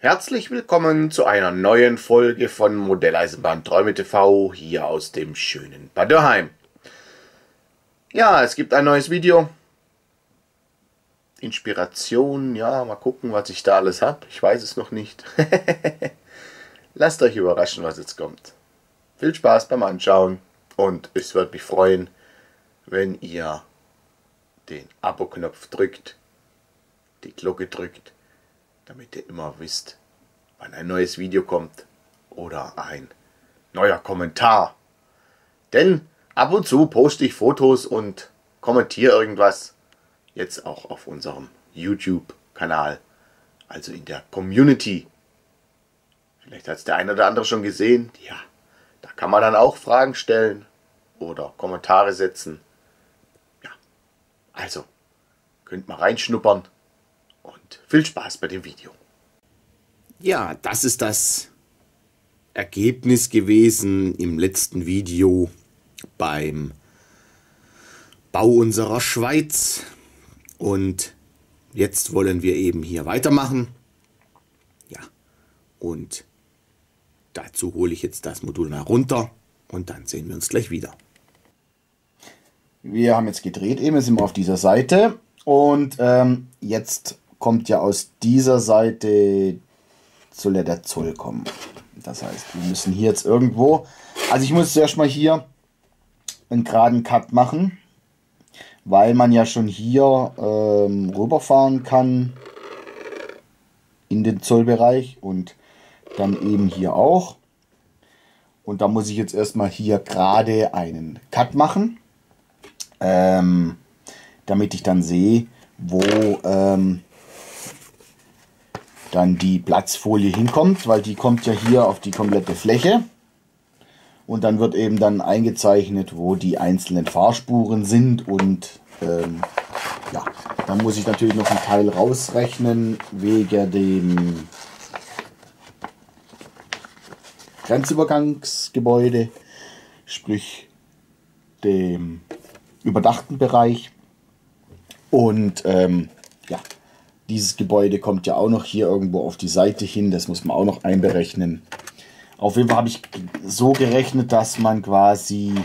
Herzlich willkommen zu einer neuen Folge von Modelleisenbahn Träume TV hier aus dem schönen Bad Dürrheim. Ja, es gibt ein neues Video. Inspiration, ja, mal gucken, was ich da alles habe. Ich weiß es noch nicht. Lasst euch überraschen, was jetzt kommt. Viel Spaß beim Anschauen und es würde mich freuen, wenn ihr den Abo-Knopf drückt, die Glocke drückt, damit ihr immer wisst, wann ein neues Video kommt oder ein neuer Kommentar. Denn ab und zu poste ich Fotos und kommentiere irgendwas, jetzt auch auf unserem YouTube-Kanal, also in der Community. Vielleicht hat es der eine oder andere schon gesehen. Ja, da kann man dann auch Fragen stellen oder Kommentare setzen. Ja, also könnt mal reinschnuppern. Und viel Spaß bei dem Video. Ja, das ist das Ergebnis gewesen im letzten Video beim Bau unserer Schweiz. Und jetzt wollen wir eben hier weitermachen. Ja, und dazu hole ich jetzt das Modul mal runter und dann sehen wir uns gleich wieder. Wir haben jetzt gedreht, eben sind wir auf dieser Seite und jetzt kommt ja aus dieser Seite, soll ja der Zoll kommen. Das heißt, wir müssen hier jetzt irgendwo, also ich muss zuerst mal hier einen geraden Cut machen, weil man ja schon hier rüberfahren kann in den Zollbereich und dann eben hier auch. Und da muss ich jetzt erstmal hier gerade einen Cut machen, damit ich dann sehe, wo dann die Platzfolie hinkommt, weil die kommt ja hier auf die komplette Fläche und dann wird eben dann eingezeichnet, wo die einzelnen Fahrspuren sind und ja, dann muss ich natürlich noch einen Teil rausrechnen wegen dem Grenzübergangsgebäude, sprich dem überdachten Bereich und ja, dieses Gebäude kommt ja auch noch hier irgendwo auf die Seite hin. Das muss man auch noch einberechnen. Auf jeden Fall habe ich so gerechnet, dass man quasi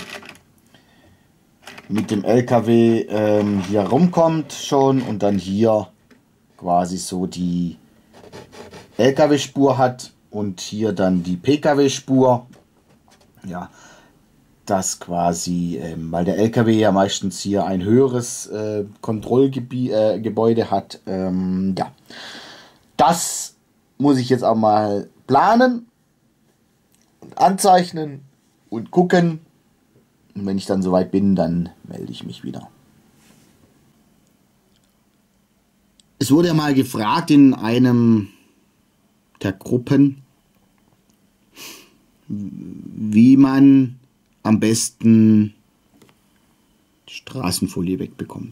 mit dem LKW hier rumkommt schon und dann hier quasi so die LKW-Spur hat und hier dann die PKW-Spur. Ja, das quasi, weil der LKW ja meistens hier ein höheres Kontrollgebäude hat. Ja, das muss ich jetzt auch mal planen und anzeichnen und gucken. Und wenn ich dann soweit bin, dann melde ich mich wieder. Es wurde ja mal gefragt in einem der Gruppen, wie man am besten Straßenfolie wegbekommt.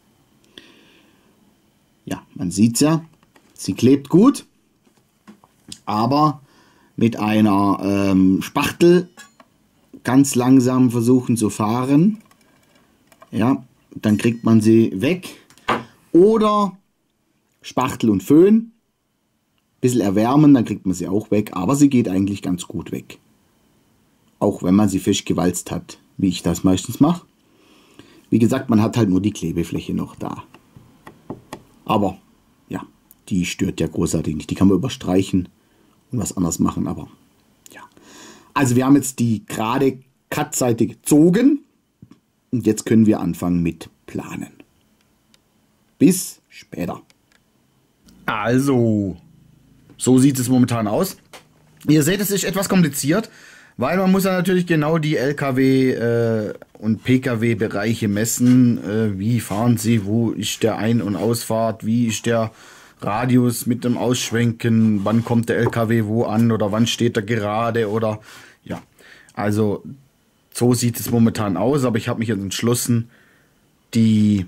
Ja, man sieht es ja, sie klebt gut, aber mit einer Spachtel ganz langsam versuchen zu fahren, ja, dann kriegt man sie weg. Oder Spachtel und Föhn, ein bisschen erwärmen, dann kriegt man sie auch weg, aber sie geht eigentlich ganz gut weg. Auch wenn man sie fest gewalzt hat, wie ich das meistens mache. Wie gesagt, man hat halt nur die Klebefläche noch da. Aber ja, die stört ja großartig nicht. Die kann man überstreichen und was anderes machen, aber ja. Also wir haben jetzt die gerade Cut-Seite gezogen und jetzt können wir anfangen mit Planen. Bis später. Also, so sieht es momentan aus. Ihr seht, es ist etwas kompliziert. Weil man muss ja natürlich genau die LKW und PKW-Bereiche messen. Wie fahren sie, wo ist der Ein- und Ausfahrt, wie ist der Radius mit dem Ausschwenken, wann kommt der LKW wo an oder wann steht er gerade oder ja. Also so sieht es momentan aus, aber ich habe mich jetzt entschlossen, die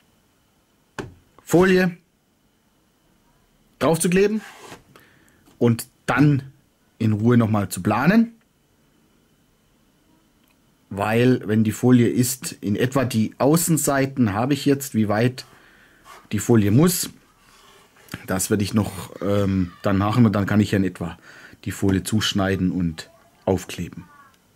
Folie drauf zu kleben und dann in Ruhe nochmal zu planen. Weil, wenn die Folie ist, in etwa die Außenseiten habe ich jetzt, wie weit die Folie muss. Das werde ich noch dann machen und dann kann ich ja in etwa die Folie zuschneiden und aufkleben.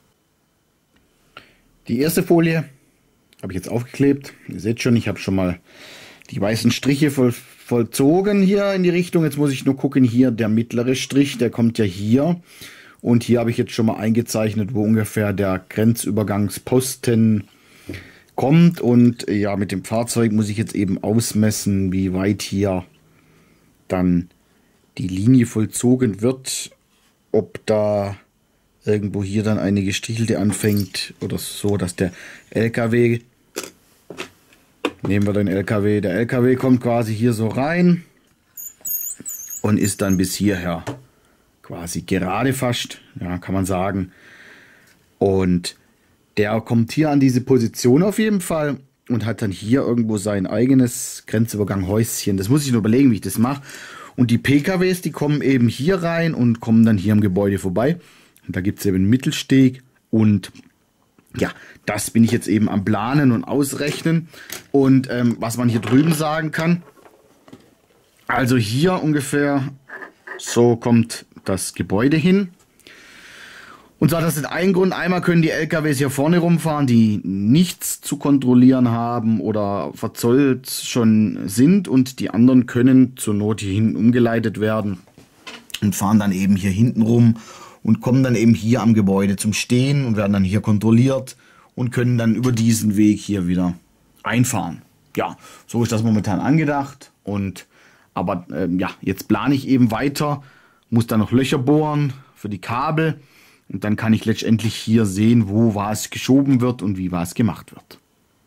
Die erste Folie habe ich jetzt aufgeklebt. Ihr seht schon, ich habe schon mal die weißen Striche vollzogen hier in die Richtung. Jetzt muss ich nur gucken, hier der mittlere Strich, der kommt ja hier. Und hier habe ich jetzt schon mal eingezeichnet, wo ungefähr der Grenzübergangsposten kommt. Und ja, mit dem Fahrzeug muss ich jetzt eben ausmessen, wie weit hier dann die Linie vollzogen wird. Ob da irgendwo hier dann eine gestichelte anfängt oder so, dass der LKW, nehmen wir den LKW, der LKW kommt quasi hier so rein und ist dann bis hierher quasi gerade fast, ja, kann man sagen. Und der kommt hier an diese Position auf jeden Fall und hat dann hier irgendwo sein eigenes Grenzübergang-Häuschen. Das muss ich nur überlegen, wie ich das mache. Und die PKWs, die kommen eben hier rein und kommen dann hier am Gebäude vorbei. Und da gibt es eben einen Mittelsteg und ja, das bin ich jetzt eben am Planen und Ausrechnen. Und was man hier drüben sagen kann, also hier ungefähr so kommt das Gebäude hin. Und zwar, das ist ein Grund. Einmal können die LKWs hier vorne rumfahren, die nichts zu kontrollieren haben oder verzollt schon sind. Und die anderen können zur Not hier hinten umgeleitet werden und fahren dann eben hier hinten rum und kommen dann eben hier am Gebäude zum Stehen und werden dann hier kontrolliert und können dann über diesen Weg hier wieder einfahren. Ja, so ist das momentan angedacht. Aber ja, jetzt plane ich eben weiter, muss dann noch Löcher bohren für die Kabel. Und dann kann ich letztendlich hier sehen, wo was geschoben wird und wie was gemacht wird.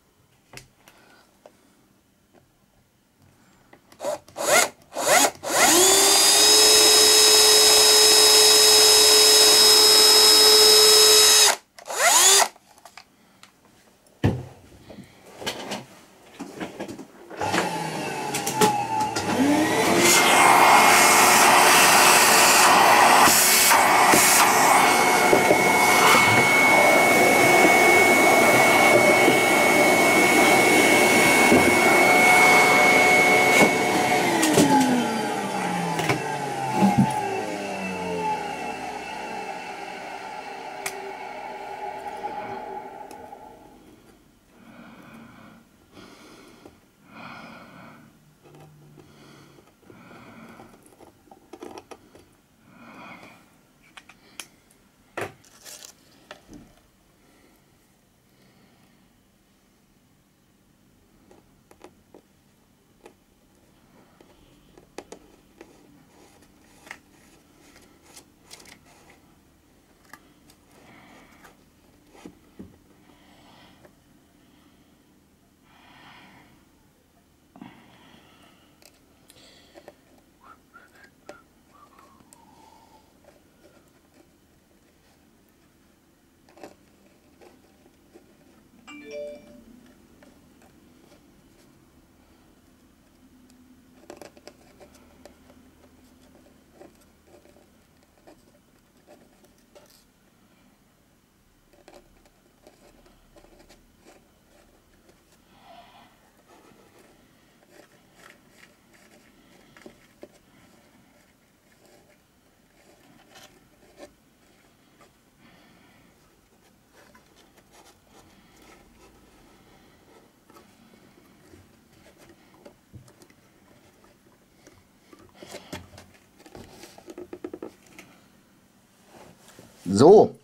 So.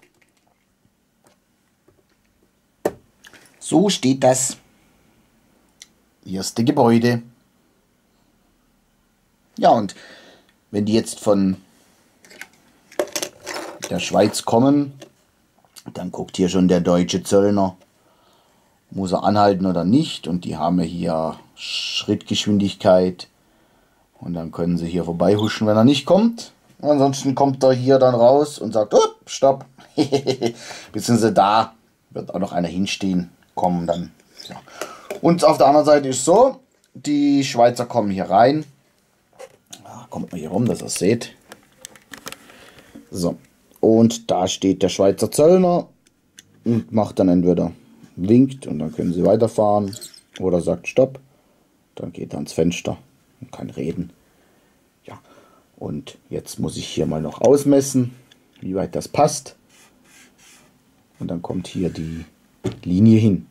So steht das erste Gebäude. Ja, und wenn die jetzt von der Schweiz kommen, dann guckt hier schon der deutsche Zöllner, muss er anhalten oder nicht. Und die haben ja hier Schrittgeschwindigkeit. Und dann können sie hier vorbei huschen, wenn er nicht kommt. Ansonsten kommt er hier dann raus und sagt, oh, stopp. Beziehungsweise da wird auch noch einer hinstehen, kommen dann. Ja. Und auf der anderen Seite ist so, die Schweizer kommen hier rein. Ja, kommt mal hier rum, dass ihr es seht. So, und da steht der Schweizer Zöllner und macht dann entweder winkt und dann können sie weiterfahren oder sagt stopp. Dann geht er ans Fenster und kann reden. Und jetzt muss ich hier mal noch ausmessen, wie weit das passt. Und dann kommt hier die Linie hin.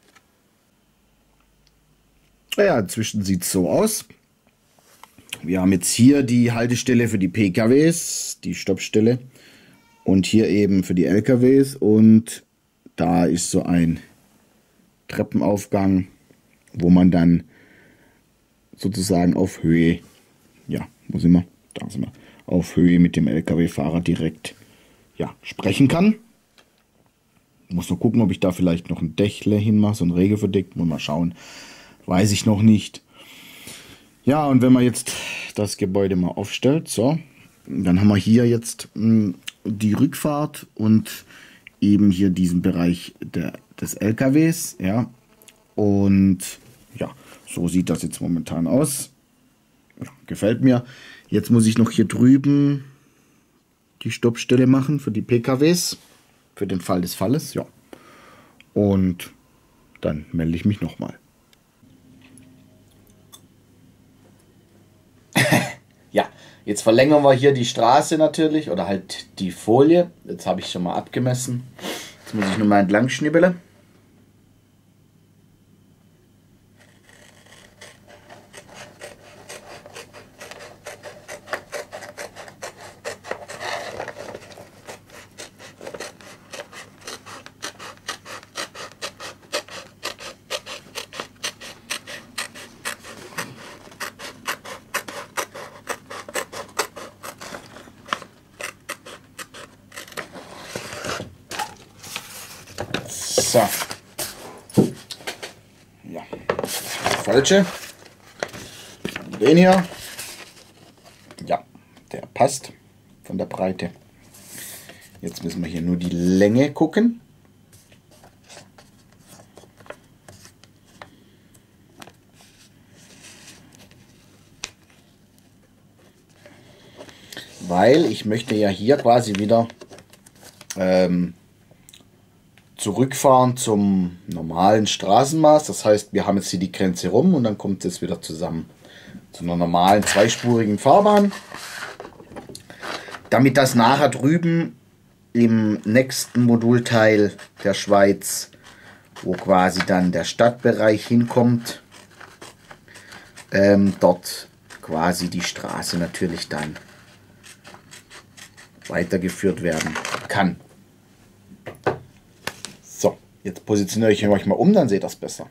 Ja, inzwischen sieht es so aus. Wir haben jetzt hier die Haltestelle für die PKWs, die Stoppstelle. Und hier eben für die LKWs. Und da ist so ein Treppenaufgang, wo man dann sozusagen auf Höhe, ja, wo sind wir? Da sind wir. Auf Höhe mit dem LKW-Fahrer direkt, ja, sprechen kann. Muss nur gucken, ob ich da vielleicht noch ein Dächle hinmache, so ein Regelverdeck. Muss mal schauen. Weiß ich noch nicht. Ja, und wenn man jetzt das Gebäude mal aufstellt, so, dann haben wir hier jetzt die Rückfahrt und eben hier diesen Bereich des LKWs, ja. Und ja, so sieht das jetzt momentan aus. Ja, gefällt mir. Jetzt muss ich noch hier drüben die Stoppstelle machen für die PKWs. Für den Fall des Falles, ja. Und dann melde ich mich nochmal. Ja, jetzt verlängern wir hier die Straße natürlich oder halt die Folie. Jetzt habe ich schon mal abgemessen. Jetzt muss ich nur mal entlang schnibbeln. So. Ja. Falsche. Den hier. Ja, der passt von der Breite. Jetzt müssen wir hier nur die Länge gucken. Weil ich möchte ja hier quasi wieder zurückfahren zum normalen Straßenmaß. Das heißt, wir haben jetzt hier die Grenze rum und dann kommt es wieder zusammen zu einer normalen zweispurigen Fahrbahn. Damit das nachher drüben im nächsten Modulteil der Schweiz, wo quasi dann der Stadtbereich hinkommt, dort quasi die Straße natürlich dann weitergeführt werden kann. So, jetzt positioniere ich euch mal um, dann seht ihr das besser.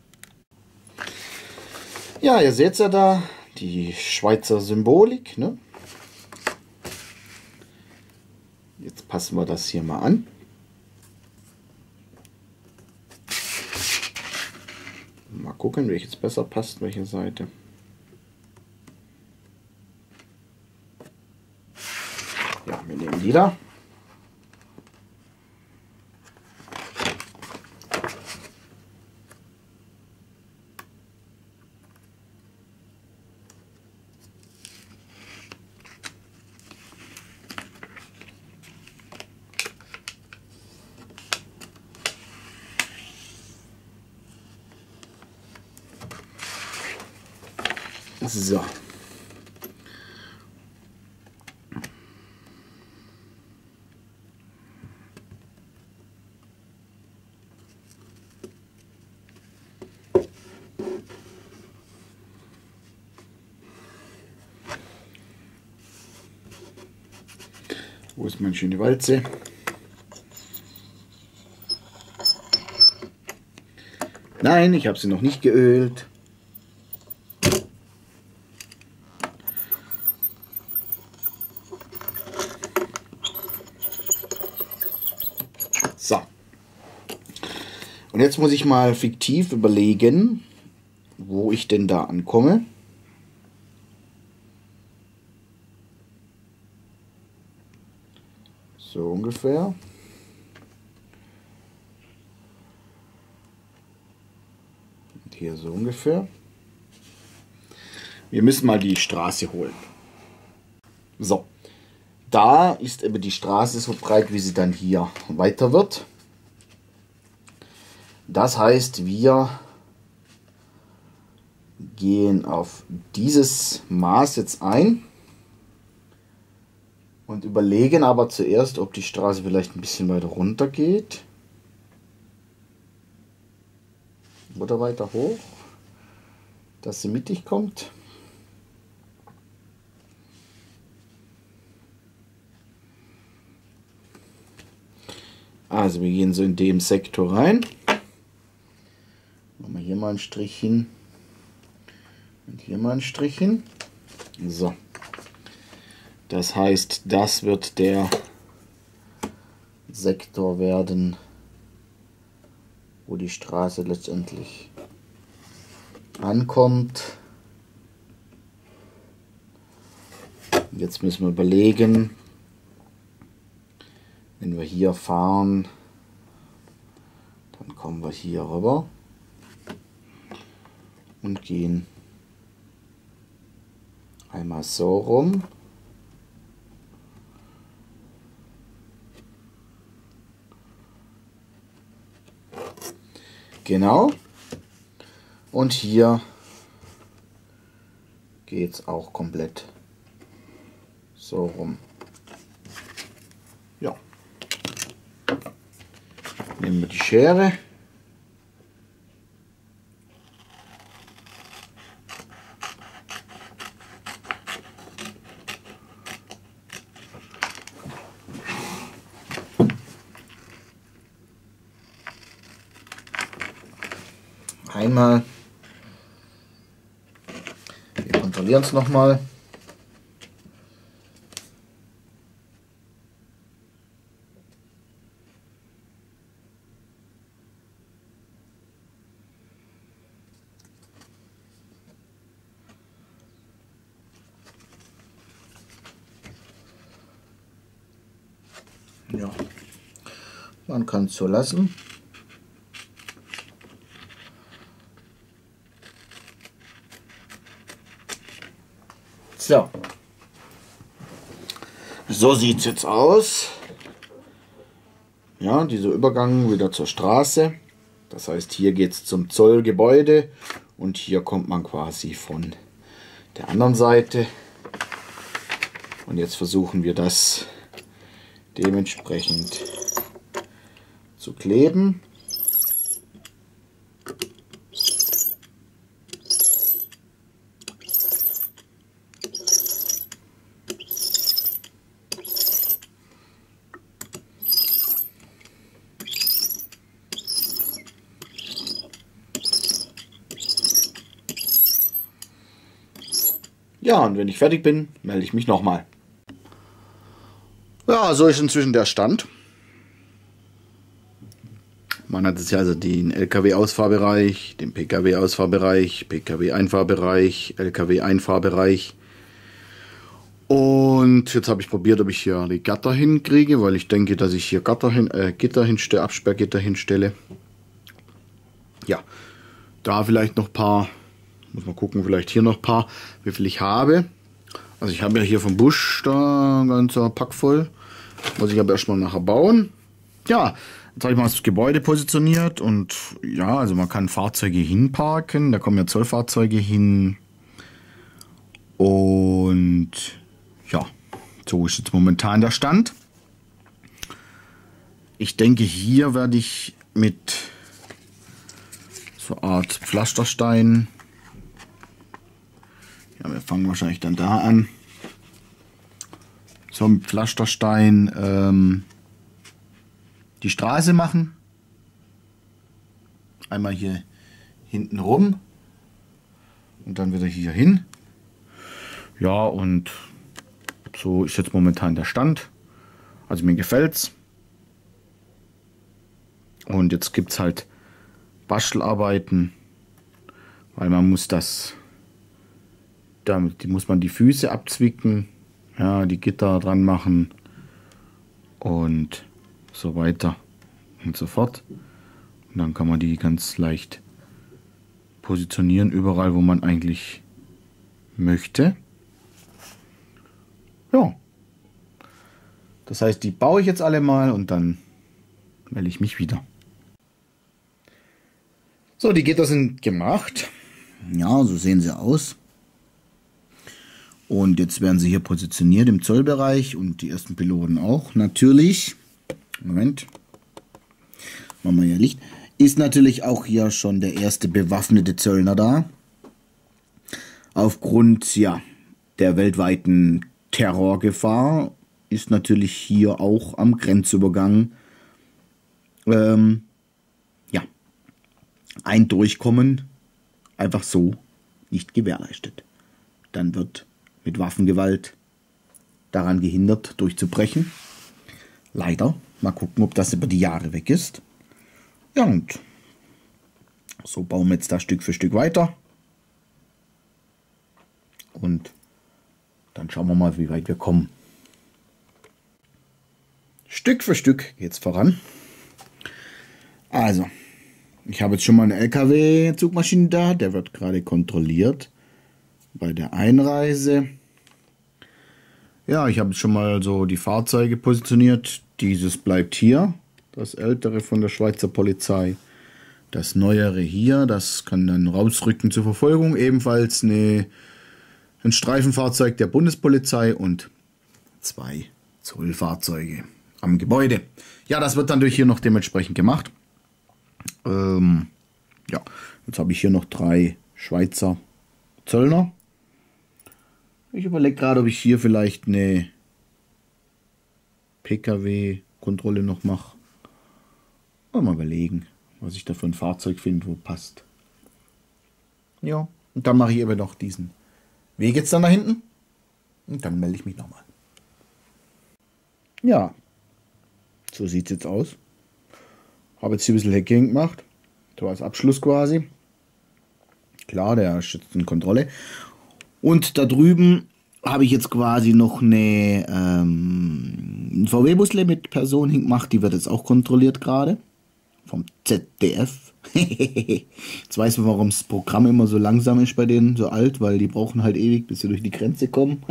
Ja, ihr seht ja da die Schweizer Symbolik, ne? Jetzt passen wir das hier mal an. Mal gucken, welches besser passt, welche Seite. Ja, wir nehmen die da. So. Wo ist meine schöne Walze? Nein, ich habe sie noch nicht geölt. So. Und jetzt muss ich mal fiktiv überlegen, wo ich denn da ankomme. So ungefähr. Und hier so ungefähr. Wir müssen mal die Straße holen. So. Da ist eben die Straße so breit, wie sie dann hier weiter wird. Das heißt, wir gehen auf dieses Maß jetzt ein. Und überlegen aber zuerst, ob die Straße vielleicht ein bisschen weiter runter geht. Oder weiter hoch, dass sie mittig kommt. Also wir gehen so in dem Sektor rein. Machen wir hier mal einen Strich hin. Und hier mal einen Strich hin. So. Das heißt, das wird der Sektor werden, wo die Straße letztendlich ankommt. Jetzt müssen wir überlegen, wenn wir hier fahren, dann kommen wir hier rüber und gehen einmal so rum. Genau. Und hier geht es auch komplett so rum. Ja. Nehmen wir die Schere. Einmal. Wir kontrollieren es nochmal. Ja, man kann es so lassen. So, so sieht es jetzt aus. Ja, dieser Übergang wieder zur Straße. Das heißt, hier geht es zum Zollgebäude und hier kommt man quasi von der anderen Seite. Und jetzt versuchen wir das dementsprechend zu kleben. Ja, und wenn ich fertig bin, melde ich mich nochmal. Ja, so ist inzwischen der Stand. Man hat jetzt ja also den LKW-Ausfahrbereich, den PKW-Ausfahrbereich, PKW-Einfahrbereich, LKW-Einfahrbereich. Und jetzt habe ich probiert, ob ich hier die Gatter hinkriege, weil ich denke, dass ich hier Gitter hinstelle, Absperrgitter hinstelle. Ja, da vielleicht noch ein paar, muss mal gucken, vielleicht hier noch ein paar, wie viel ich habe. Also ich habe ja hier vom Busch da ein ganzer Pack voll. Muss ich aber erstmal nachher bauen. Ja, jetzt habe ich mal das Gebäude positioniert und ja, also man kann Fahrzeuge hinparken. Da kommen ja Zollfahrzeuge hin. Und ja, so ist jetzt momentan der Stand. Ich denke, hier werde ich mit so einer Art Pflasterstein, ja, wir fangen wahrscheinlich dann da an, so mit Pflasterstein die Straße machen. Einmal hier hinten rum und dann wieder hier hin. Ja, und so ist jetzt momentan der Stand. Also mir gefällt's. Und jetzt gibt es halt Bastelarbeiten, weil man muss das, damit muss man die Füße abzwicken, ja, die Gitter dran machen und so weiter und so fort. Und dann kann man die ganz leicht positionieren, überall wo man eigentlich möchte. Ja, das heißt, die baue ich jetzt alle mal und dann melde ich mich wieder. So, die Gitter sind gemacht. Ja, so sehen sie aus. Und jetzt werden sie hier positioniert im Zollbereich und die ersten Piloten auch. Natürlich, Moment, machen wir hier Licht, ist natürlich auch hier schon der erste bewaffnete Zöllner da. Aufgrund, ja, der weltweiten Terrorgefahr ist natürlich hier auch am Grenzübergang ja, ein Durchkommen einfach so nicht gewährleistet. Dann wird mit Waffengewalt daran gehindert, durchzubrechen. Leider. Mal gucken, ob das über die Jahre weg ist. Ja, und so bauen wir jetzt da Stück für Stück weiter. Und dann schauen wir mal, wie weit wir kommen. Stück für Stück geht's voran. Also, ich habe jetzt schon mal eine LKW-Zugmaschine da. Der wird gerade kontrolliert bei der Einreise. Ja, ich habe jetzt schon mal so die Fahrzeuge positioniert. Dieses bleibt hier, das ältere von der Schweizer Polizei. Das neuere hier, das kann dann rausrücken zur Verfolgung. Ebenfalls ein Streifenfahrzeug der Bundespolizei und 2 Zollfahrzeuge am Gebäude. Ja, das wird dann durch hier noch dementsprechend gemacht. Ja, jetzt habe ich hier noch 3 Schweizer Zöllner. Ich überlege gerade, ob ich hier vielleicht eine PKW-Kontrolle noch mache. Mal überlegen, was ich da für ein Fahrzeug finde, wo passt. Ja, und dann mache ich eben noch diesen Weg jetzt dann da hinten. Und dann melde ich mich nochmal. Ja, so sieht es jetzt aus. Habe jetzt hier ein bisschen Hacking gemacht. So als Abschluss quasi. Klar, der schützt in Kontrolle. Und da drüben habe ich jetzt quasi noch ein VW-Busle mit Person hingemacht. Die wird jetzt auch kontrolliert gerade. Vom ZDF. Jetzt weiß man, warum das Programm immer so langsam ist bei denen, so alt. Weil die brauchen halt ewig, bis sie durch die Grenze kommen.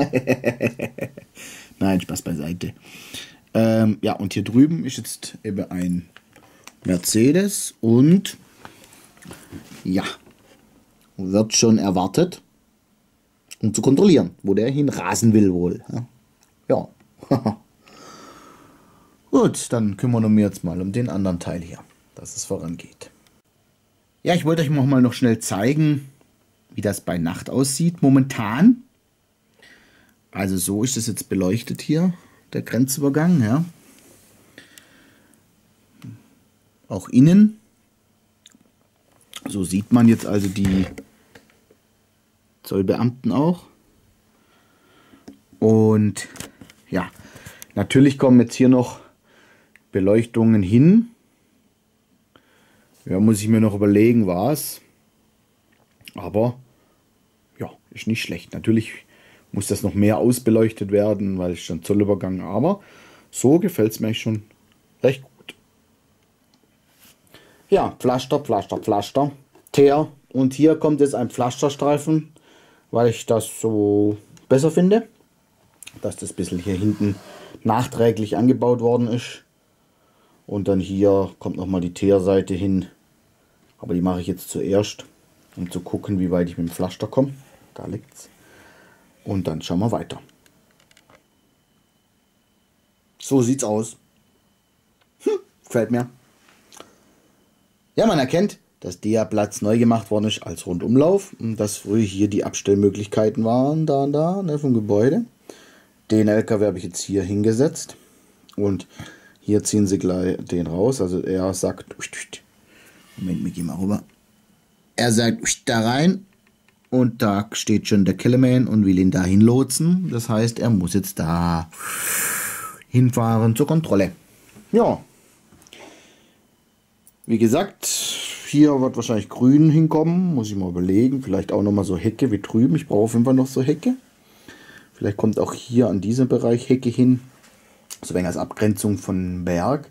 Nein, Spaß beiseite. Ja, und hier drüben ist jetzt eben ein Mercedes und ja, wird schon erwartet, um zu kontrollieren, wo der hin rasen will wohl. Ja. Gut, dann kümmern wir uns jetzt mal um den anderen Teil hier, dass es vorangeht. Ja, ich wollte euch noch schnell zeigen, wie das bei Nacht aussieht momentan. Also so ist es jetzt beleuchtet hier, der Grenzübergang, ja. Auch innen. So sieht man jetzt also die Zollbeamten auch. Und ja, natürlich kommen jetzt hier noch Beleuchtungen hin. Ja, muss ich mir noch überlegen, was. Aber ja, ist nicht schlecht. Natürlich muss das noch mehr ausbeleuchtet werden, weil es schon Zollübergang. Aber so gefällt es mir schon recht gut. Ja, Pflaster, Pflaster, Pflaster, Teer. Und hier kommt jetzt ein Pflasterstreifen, weil ich das so besser finde, dass das ein bisschen hier hinten nachträglich angebaut worden ist. Und dann hier kommt nochmal die Teerseite hin. Aber die mache ich jetzt zuerst, um zu gucken, wie weit ich mit dem Pflaster komme. Da liegt's. Und dann schauen wir weiter. So sieht's aus. Gefällt mir. Ja, man erkennt, dass der Platz neu gemacht worden ist als Rundumlauf und dass früher hier die Abstellmöglichkeiten waren, da und da, ne, vom Gebäude. Den LKW habe ich jetzt hier hingesetzt und hier ziehen sie gleich den raus. Also er sagt, Moment, wir gehen mal rüber. Er sagt da rein und da steht schon der Kellerman und will ihn dahin lotsen. Das heißt, er muss jetzt da hinfahren zur Kontrolle. Ja. Wie gesagt, hier wird wahrscheinlich grün hinkommen. Muss ich mal überlegen. Vielleicht auch nochmal so Hecke wie drüben. Ich brauche auf jeden Fall noch so Hecke. Vielleicht kommt auch hier an diesem Bereich Hecke hin. So wenig als Abgrenzung von Berg.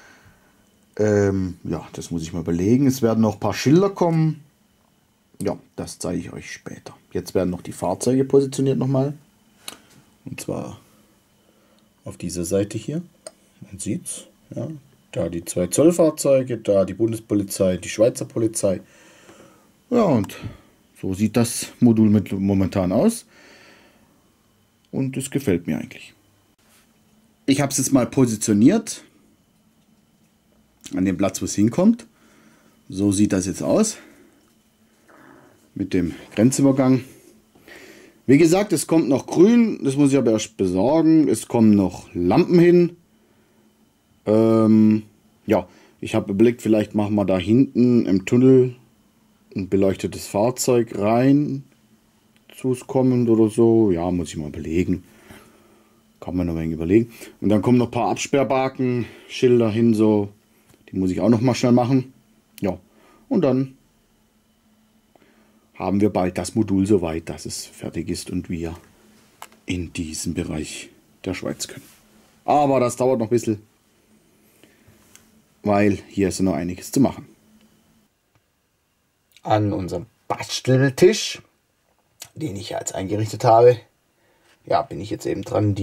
Ja, das muss ich mal überlegen. Es werden noch ein paar Schilder kommen. Ja, das zeige ich euch später. Jetzt werden noch die Fahrzeuge positioniert nochmal. Und zwar auf dieser Seite hier. Man sieht's. Ja. Da die 2 Zollfahrzeuge, da die Bundespolizei, die Schweizer Polizei. Ja, und so sieht das Modul momentan aus. und das gefällt mir eigentlich. Ich habe es jetzt mal positioniert an dem Platz, wo es hinkommt. So sieht das jetzt aus mit dem Grenzübergang. Wie gesagt, es kommt noch grün, das muss ich aber erst besorgen. Es kommen noch Lampen hin. Ja, ich habe überlegt, vielleicht machen wir da hinten im Tunnel ein beleuchtetes Fahrzeug rein, zu es kommend oder so. Ja, muss ich mal überlegen. Kann man noch ein wenig überlegen. Und dann kommen noch ein paar Absperrbalken, Schilder hin, so. Die muss ich auch noch mal schnell machen. Ja, und dann haben wir bald das Modul so weit, dass es fertig ist und wir in diesem Bereich der Schweiz können. Aber das dauert noch ein bisschen, weil hier ist noch einiges zu machen. An unserem Basteltisch, den ich jetzt eingerichtet habe, ja, bin ich jetzt eben dran,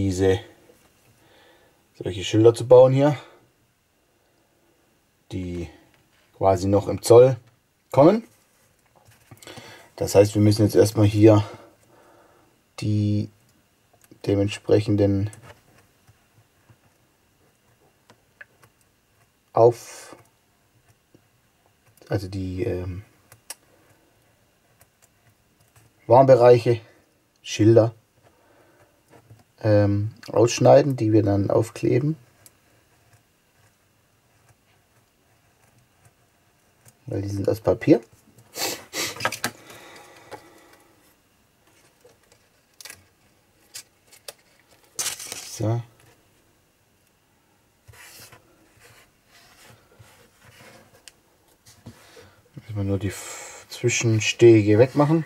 solche Schilder zu bauen hier, die quasi noch im Zoll kommen. Das heißt, wir müssen jetzt erstmal hier die dementsprechenden Warnbereiche, Schilder ausschneiden, die wir dann aufkleben. Weil die sind aus Papier. So. Müssen wir nur die Zwischenstege wegmachen.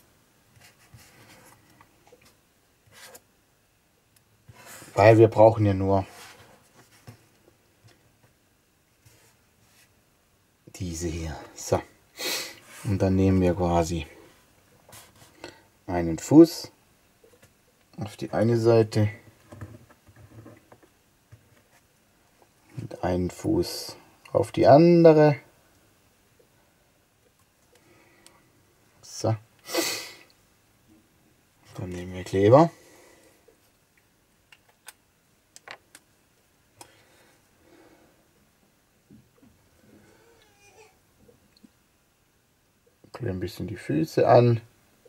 Weil wir brauchen ja nur diese hier. So. Und dann nehmen wir quasi einen Fuß auf die eine Seite und einen Fuß auf die andere. So. Dann nehmen wir Kleber. Ein bisschen die Füße an.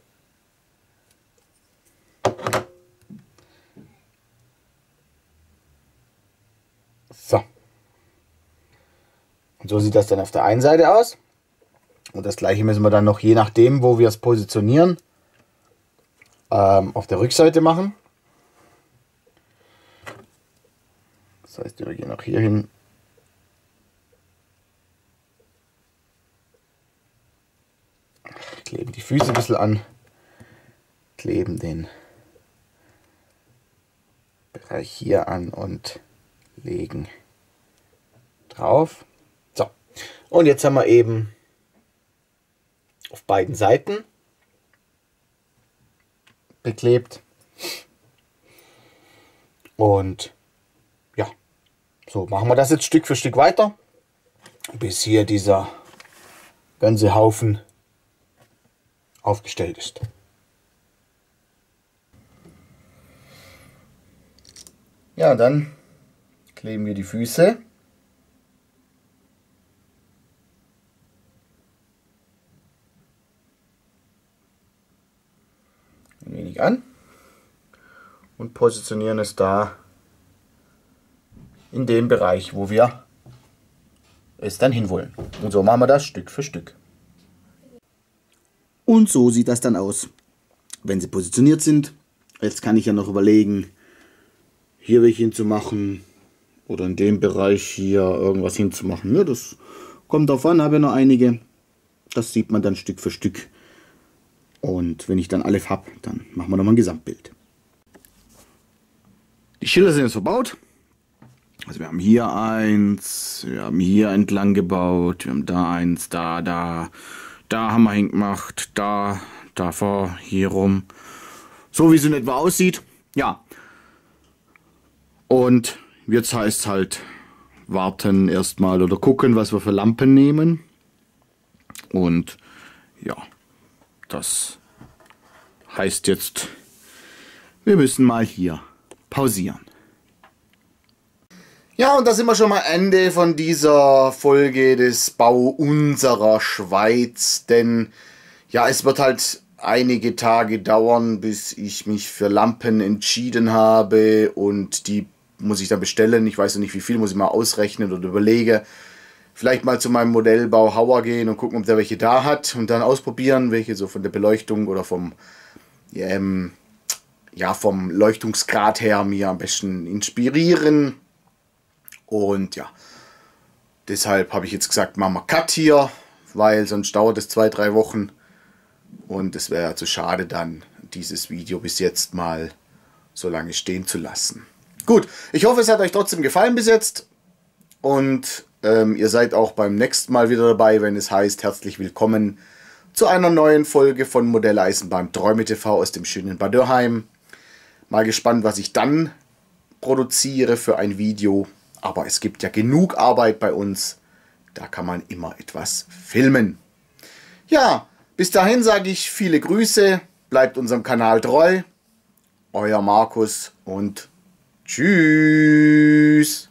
So. Und so sieht das dann auf der einen Seite aus. Und das gleiche müssen wir dann noch, je nachdem, wo wir es positionieren, auf der Rückseite machen. Das heißt, wir gehen auch hier hin. Kleben die Füße ein bisschen an, kleben den Bereich hier an und legen drauf. So, und jetzt haben wir eben auf beiden Seiten beklebt. Und ja, so machen wir das jetzt Stück für Stück weiter, bis hier dieser ganze Haufen aufgestellt ist. Ja, dann kleben wir die Füße. Ein wenig an und positionieren es da in dem Bereich, wo wir es dann hinwollen. Und so machen wir das Stück für Stück. Und so sieht das dann aus, wenn sie positioniert sind. Jetzt kann ich ja noch überlegen, hier welche hinzumachen oder in dem Bereich hier irgendwas hinzumachen. Ja, das kommt drauf an, habe ja noch einige. Das sieht man dann Stück für Stück. Und wenn ich dann alle habe, dann machen wir nochmal ein Gesamtbild. Die Schilder sind jetzt verbaut. Also wir haben hier eins, wir haben hier entlang gebaut, wir haben da eins, da haben wir hingemacht, da vor, hier rum. So wie es in etwa aussieht. Ja. Und jetzt heißt es halt warten erstmal oder gucken, was wir für Lampen nehmen. Und ja, das heißt jetzt wir müssen mal hier pausieren. Ja, und da sind wir schon mal Ende von dieser Folge des Bau unserer Schweiz, denn ja, es wird halt einige Tage dauern, bis ich mich für Lampen entschieden habe und die muss ich dann bestellen. Ich weiß noch nicht wie viel, muss ich mal ausrechnen oder überlege. Vielleicht mal zu meinem Modellbau Hauer gehen und gucken, ob der welche da hat und dann ausprobieren, welche so von der Beleuchtung oder vom Leuchtungsgrad her mir am besten inspirieren. Und ja, deshalb habe ich jetzt gesagt, machen wir Cut hier, weil sonst dauert es 2-3 Wochen. Und es wäre zu schade dann, dieses Video bis jetzt mal so lange stehen zu lassen. Gut, ich hoffe, es hat euch trotzdem gefallen bis jetzt. Und ihr seid auch beim nächsten Mal wieder dabei, wenn es heißt, herzlich willkommen zu einer neuen Folge von Modelleisenbahn Träume TV aus dem schönen Bad Dürrheim. Mal gespannt, was ich dann produziere für ein Video. Aber es gibt ja genug Arbeit bei uns. Da kann man immer etwas filmen. Ja, bis dahin sage ich viele Grüße. Bleibt unserem Kanal treu. Euer Markus und tschüss.